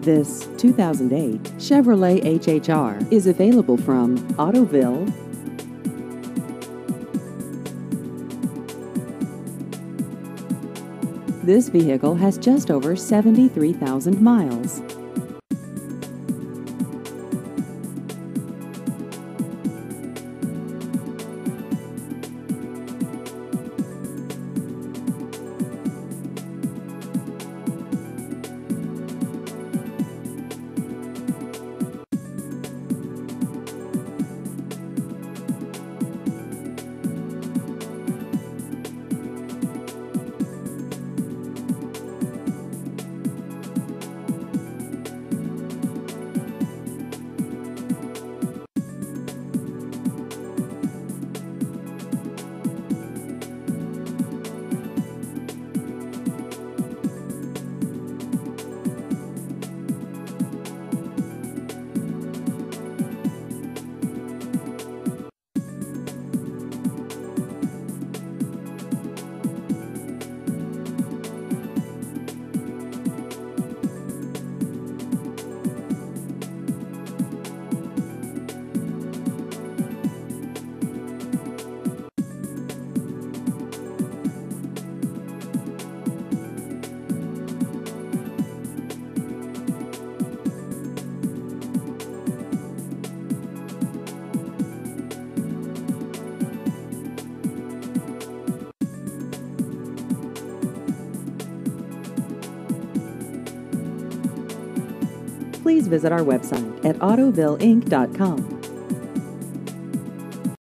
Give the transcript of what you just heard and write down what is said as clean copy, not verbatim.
This 2008 Chevrolet HHR is available from Autoville. This vehicle has just over 73,000 miles. Please visit our website at autovilleinc.com.